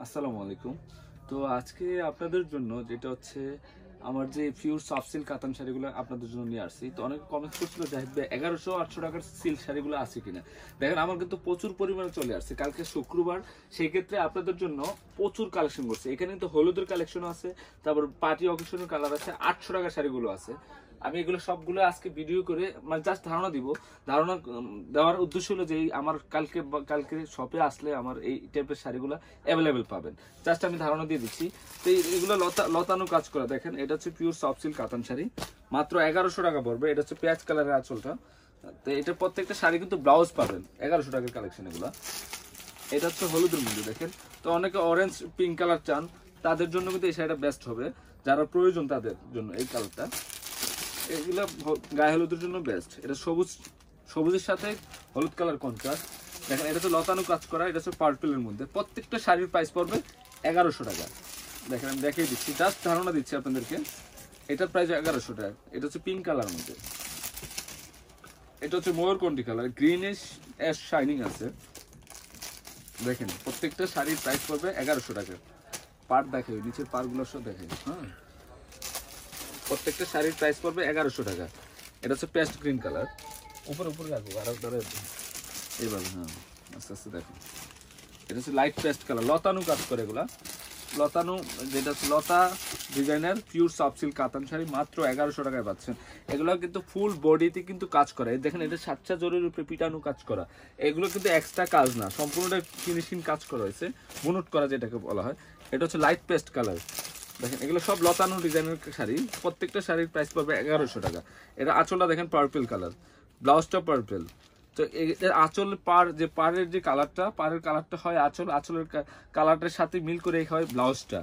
আসসালামু আলাইকুম। তো আজকে আপনাদের জন্য যেটা হচ্ছে আমার যে পিওর সফট সিল্ক কাতান শাড়িগুলো আপনাদের জন্য নিয়ে আসছি। তো অনেকে কমেন্ট করছিল জাহিদ ভাই 1100-800 টাকার সিল্ক শাড়িগুলো আছে কিনা। দেখেন আমার কিন্তু প্রচুর পরিমাণে চলে আসছে কালকে শুক্রবার, সেই ক্ষেত্রে আপনাদের জন্য প্রচুর কালেকশন করছে। এখানে কিন্তু হলুদের কালেকশন আছে, তারপর পার্টি অকেশনের কালার আছে, 800 টাকার শাড়িগুলো আছে। আমি এগুলো সবগুলো আজকে ভিডিও করে মানে জাস্ট ধারণা দিব। ধারণা দেওয়ার উদ্দেশ্য হলো যে আমার কালকে শপে আসলে আমার এই টাইপের শাড়িগুলো অ্যাভেলেবেল পাবেন। জাস্ট আমি ধারণা দিয়ে দিচ্ছি। তো এগুলো লতানো কাজ করা, দেখেন এটা হচ্ছে পিওর সফট সিল্ক কাতান শাড়ি, মাত্র 1100 টাকা পড়বে। এটা হচ্ছে পেঁয়াজ কালারের আঁচলটা। তো এটা প্রত্যেকটা শাড়ি কিন্তু ব্লাউজ পাবেন 1100 টাকার কালেকশন এগুলো। এটা হচ্ছে হলুদের মধ্যে, দেখেন। তো অনেকে অরেঞ্জ পিঙ্ক কালার চান, তাদের জন্য কিন্তু এই শাড়িটা বেস্ট হবে, যারা প্রয়োজন তাদের জন্য এই কালারটা। এগুলা গায়ে হলুদের জন্য বেস্ট। এটা সবুজের সাথে হলুদ কালার কন্ট্রাস্ট। দেখেন এটা তো লতানো কাজ করা, এটা হচ্ছে পার্পেলের মধ্যে। প্রত্যেকটা শাড়ির প্রাইস পড়বে 1100 টাকা। দেখেন আমি দেখিয়ে দিচ্ছি, জাস্ট ধারণা দিচ্ছি আপনাদেরকে। এটার প্রাইস 1100 টাকা। এটা হচ্ছে পিঙ্ক কালার মধ্যে, এটা হচ্ছে ময়ূরকণ্ঠী কালার, গ্রিনিশ অ্যাশ শাইনিং আছে। দেখেন প্রত্যেকটা শাড়ির প্রাইস পড়বে 1100 টাকা। পার দেখে নিচের পারগুলো সব দেখে, হ্যাঁ। প্রত্যেকটা শাড়ির প্রাইস পড়বে 1100 টাকা। এটা হচ্ছে পেস্ট গ্রিন কালার। উপরে রাখবো আর ধরে এইভাবে, হ্যাঁ আস্তে আস্তে দেখো। এটা হচ্ছে লাইট পেস্ট কালার, লতানো কাজ করে এগুলা। লতানো যেটা হচ্ছে লতা ডিজাইনের পিওর সফট সিল্ক কাতান শাড়ি মাত্র 1100 টাকায় পাচ্ছেন। এগুলো কিন্তু ফুল বডিতে কিন্তু কাজ করে। দেখেন এটা সাতটা জরির উপরে পিটানো কাজ করা। এগুলো কিন্তু এক্সট্রা কাজ না, সম্পূর্ণটা ফিনিশিং কাজ করা হয়েছে, বুনট করা যেটাকে বলা হয়। এটা হচ্ছে লাইট পেস্ট কালার। দেখেন এগুলো সব লতানো ডিজাইনের শাড়ি। প্রত্যেকটা শাড়ির প্রাইস পাবে 1100 টাকা। এটা আঁচলটা দেখেন পার্পল কালার, ব্লাউজটা পার্পল। তো আঁচল পাড়ের যে কালারটা, পাড়ের কালারটা হয় আঁচলের কালারটার সাথে মিল করে হয় ব্লাউজটা।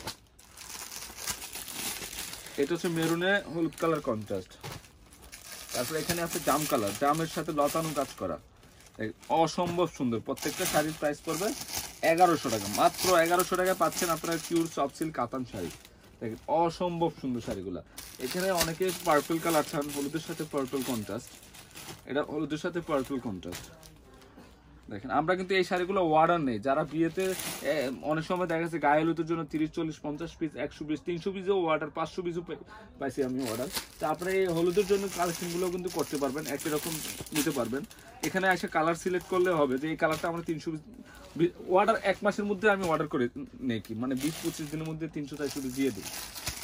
এটা হচ্ছে মেরুনে হলুদ কালার কন্ট্রাস্ট। তারপরে এখানে আছে জাম কালার, জামের সাথে লতানো কাজ করা, অসম্ভব সুন্দর। প্রত্যেকটা শাড়ির প্রাইস পড়বে 1100 টাকা। মাত্র 1100 টাকায় পাচ্ছেন আপনারা পিওর সফট সিল্ক কাতান শাড়ি। দেখেন অসম্ভব সুন্দর শাড়িগুলা। এখানে অনেকে পার্পল কালার চান, হলুদের সাথে পার্পল কন্ট্রাস্ট। এটা হলুদের সাথে পার্পল কন্ট্রাস্ট। দেখেন আমরা কিন্তু এই শাড়িগুলো অর্ডার নেই। যারা বিয়েতে অনেক সময় দেখা যাচ্ছে গায়ে হলুদের জন্য 30-40-50 পিস, 100 পিস, 300 পিসও অর্ডার, 500 পিসও পাইছি আমি অর্ডার। তো আপনারা এই হলুদের জন্য কালেকশনগুলো কিন্তু করতে পারবেন, একই রকম নিতে পারবেন। এখানে এসে কালার সিলেক্ট করলে হবে যে এই কালারটা আমরা 300 অর্ডার 1 মাসের মধ্যে আমি অর্ডার করে নেই, কি মানে 20-25 দিনের মধ্যে 300-400 পিস দিয়ে দিই।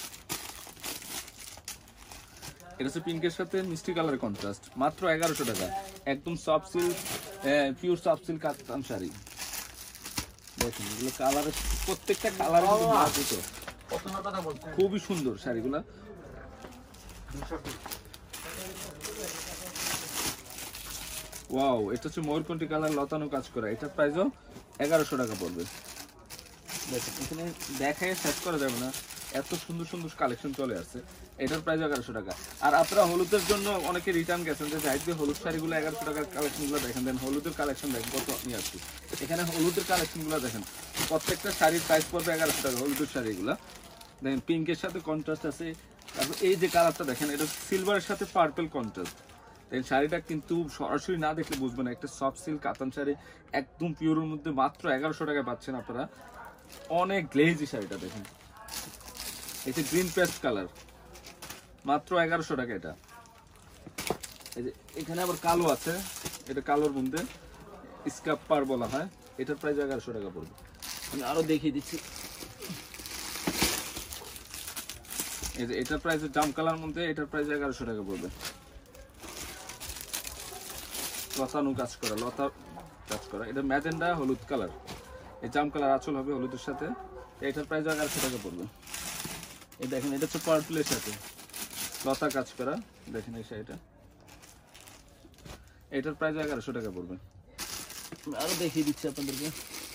এটা হচ্ছে পিঙ্কের সাথে মিষ্টি কালারের কন্ট্রাস্ট, মাত্র 1100 টাকা। একদম soft silk, pure soft silk কাতান শাড়ি। দেখুন এগুলো কালার, প্রত্যেকটা কালার খুবই সুন্দর শাড়িগুলা। ওয়াও, এটা হচ্ছে ময়ূরকণ্ঠী কালার, লতানো কাজ করা। এটার প্রাইসও 1100 টাকা পড়বে। দেখুন এখানে দেখায় শেষ করা যাবে না, এত সুন্দর সুন্দর কালেকশন চলে আসছে। এটার প্রাইস 1100 টাকা। আর আপনারা হলুদের জন্য অনেকে রিটার্ন গেছেন যে যাই হলুদ শাড়িগুলো 1100 টাকার কালেকশনগুলো দেখেন, দেন হলুদের কালেকশন দেখেন কত নিয়ে আসছি। এখানে হলুদের কালেকশনগুলো দেখেন, প্রত্যেকটা শাড়ির প্রাইস পড়বে 1100 টাকা। হলুদের শাড়িগুলো দেখেন পিঙ্কের সাথে কন্ট্রাস্ট আছে। তারপর এই যে কালারটা দেখেন, এটা সিলভারের সাথে পার্পল কন্ট্রাস্ট। দেখেন শাড়িটা কিন্তু সরাসরি না দেখলে বুঝবেন না, একটা সফট সিল্ক কাতান শাড়ি একদম পিওরের মধ্যে মাত্র 1100 টাকায় পাচ্ছেন আপনারা। অনেক গ্লেজি শাড়িটা দেখেন, এটা গ্রিন পেস্ট কালার, মাত্র 1100 টাকা এটা। এই যে এখানে আবার কালো আছে, এটা কালোর মধ্যে স্কার্প পার বলা হয়। এটার প্রাইস 1100 টাকা পড়বে। আমি আরো দেখিয়ে দিচ্ছি, এই যে এটার প্রাইস জাম কালার মধ্যে, এটার প্রাইস 1100 টাকা পড়বে। লতানো কাজ করা, লতা কাজ করা। এটা ম্যাজেন্ডা হলুদ কালার, এই জাম কালার আঁচল হবে হলুদের সাথে। এটার প্রাইস 1100 টাকা পড়বে। এই দেখেন এটা হচ্ছে পার্পলের সাথে লতা কাজ করা। দেখেন এই শাড়িটা, এটার প্রাইস 1100 টাকা পড়বে। আরো দেখিয়ে দিচ্ছি আপনাদেরকে,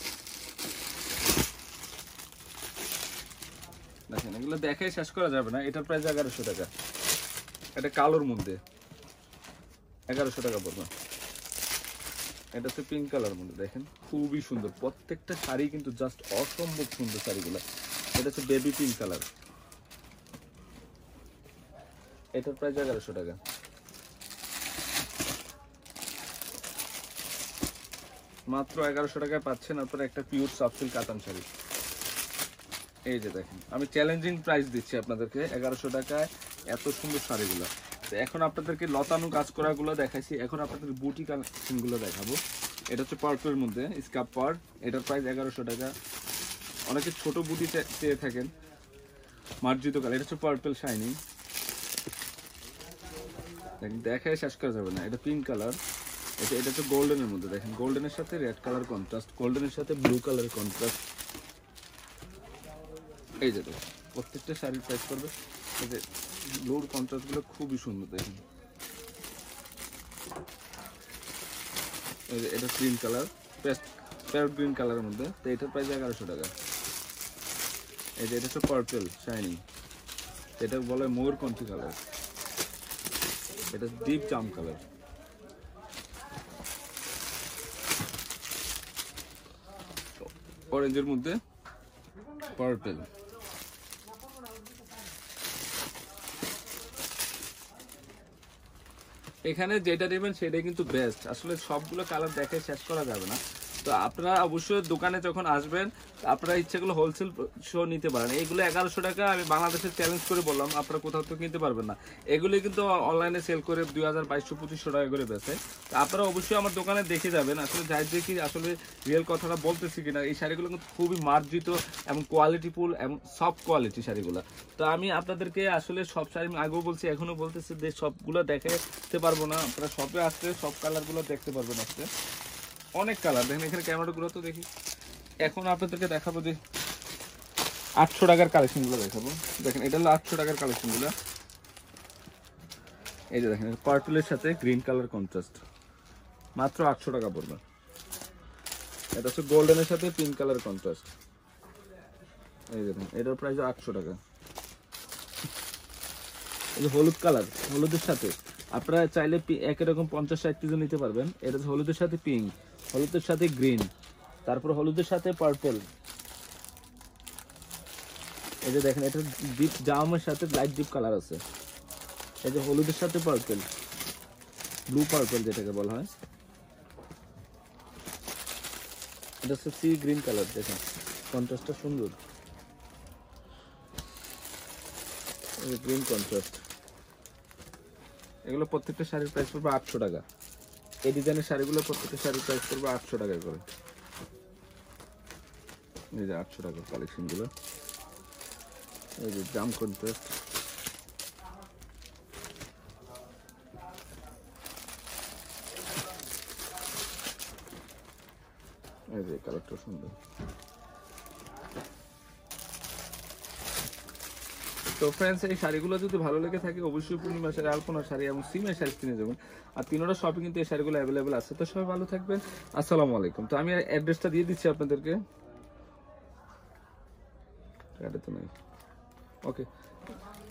দেখেন এগুলো দেখে শেষ করা যাবে না। এটার প্রাইস 1100 টাকা। এটা কালোর মধ্যে 1100 টাকা পড়বে। এটা হচ্ছে পিঙ্ক কালার মধ্যে, দেখেন খুবই সুন্দর। প্রত্যেকটা শাড়ি কিন্তু জাস্ট অসম্ভব সুন্দর শাড়িগুলো। এটা হচ্ছে বেবি পিঙ্ক কালার, এটার প্রাইস 1100 টাকা। মাত্র 1100 টাকায় পাচ্ছেন আপনারা একটা পিওর সফট সিল্ক কাতান শাড়ি। এই যে দেখেন আমি চ্যালেঞ্জিং প্রাইস দিচ্ছি আপনাদেরকে 1100 টাকায় এত সুন্দর শাড়িগুলো। তো এখন আপনাদেরকে লতানো কাজ করাগুলো দেখাইছি, এখন আপনাদের বুটি কালেকশনগুলো দেখাবো। এটা হচ্ছে পার্পের মধ্যে স্কার্প পার, এটার প্রাইস 1100 টাকা। অনেকে ছোট বুটি চেয়ে থাকেন, মার্জিত কালার। এটা হচ্ছে পার্পল শাইনিং, দেখেন দেখায় শেষ করা যাবে না। এটা পিঙ্ক কালার, এটা হচ্ছে গোল্ডেনের মধ্যে, দেখেন গোল্ডেনের সাথে রেড কালার কন্ট্রাস্ট, গোল্ডেনের সাথে ব্লু কালার কন্ট্রাস্ট। এই যে দেখেন প্রত্যেকটা শাড়ির প্রাইস করবে, এই যে ব্লুর কন্ট্রাস্টগুলো খুবই সুন্দর। দেখেন এই যে এটা গ্রিন কালার, প্যারট গ্রিন কালারের মধ্যে, তো এটার প্রাইস 1100 টাকা। এই যে এটা হচ্ছে পার্পল শাইনিং, এটা বলে ময়ূরকণ্ঠী কালার, এটা ডিপ জাম কালার। অরেঞ্জের মধ্যে পার্পল, এখানে যেটা নেবেন সেটাই কিন্তু বেস্ট। আসলে সবগুলো কালার দেখে শেষ করা যাবে না। তো আপনারা অবশ্যই দোকানে যখন আসবেন আপনারা ইচ্ছেগুলো হোলসেল শো নিতে পারেন। এইগুলো 1100 টাকা আমি বাংলাদেশের চ্যালেঞ্জ করে বললাম, আপনারা কোথাও তো কিনতে পারবেন না। এগুলি কিন্তু অনলাইনে সেল করে 2000, 2200, 2500 টাকা করে বেচে। তো আপনারা অবশ্যই আমার দোকানে দেখে যাবেন, আসলে যাই দেখি আসলে রিয়েল কথাটা বলতেছি কিনা। এই শাড়িগুলো কিন্তু খুবই মার্জিত এবং কোয়ালিটিফুল এবং সফট কোয়ালিটি শাড়িগুলো। তো আমি আপনাদেরকে আসলে সব শাড়ি আগেও বলছি এখনো বলতেছি যে সবগুলো দেখাতে পারবো না, আপনারা শপে আসলে সব কালারগুলো দেখতে পারবেন। আজকে অনেক কালার দেখেন, এখানে ক্যামেরাগুলো তো দেখি। এখন আপনাদেরকে দেখাবো যে 800 টাকার কালেকশনগুলো দেখাবো। দেখেন এটা হলো 800 টাকার কালেকশনগুলো। এই যে দেখেন পার্পলের সাথে গ্রিন কালার কন্ট্রাস্ট, মাত্র 800 টাকা পড়বে। এটা হচ্ছে গোল্ডেনের সাথে পিঙ্ক কালার কন্ট্রাস্ট, এই দেখেন এটার প্রাইস 800 টাকা। এই যে হলুদ কালার, হলুদের সাথে আপনারা চাইলে একই রকম 50-60 পিসও নিতে পারবেন। এটা হচ্ছে হলুদের সাথে পিঙ্ক, হলুদের সাথে গ্রিন, তারপর হলুদের সাথে পার্পল। এই যে দেখেন এটা ডিপ জামের সাথে লাইট ডিপ কালার আছে। এই যে হলুদের সাথে পার্পল, ব্লু পার্পল যেটাকে বলা হয়। এটা হচ্ছে সি গ্রিন কালার, দেখেন কন্ট্রাস্টটা সুন্দর। এই যে গ্রিন কন্ট্রাস্ট, এগুলো প্রত্যেকটা শাড়ির প্রাইস পড়বে 800 টাকা। এই ডিজাইনের শাড়িগুলো প্রত্যেকটা শাড়ির প্রাইস পড়বে 800 টাকা করে। এই যে 800 টাকার কালেকশনগুলো, এই যে জাম কন্ট্রাস্ট, এই যে কালারটা সুন্দর। তো ফ্রেন্ডস এই শাড়িগুলো যদি ভালো লেগে থাকে অবশ্যই পূর্ণিমা শাড়ি, আলপনা শাড়ি এবং সিমের শাড়ি কিনে যাবেন। আর তিনোটা শপে কিন্তু এই শাড়িগুলো অ্যাভেলেবেল আছে। তো সবাই ভালো থাকবেন, আসসালামু আলাইকুম। তো আমি অ্যাড্রেসটা দিয়ে দিচ্ছি আপনাদেরকে, ওকে।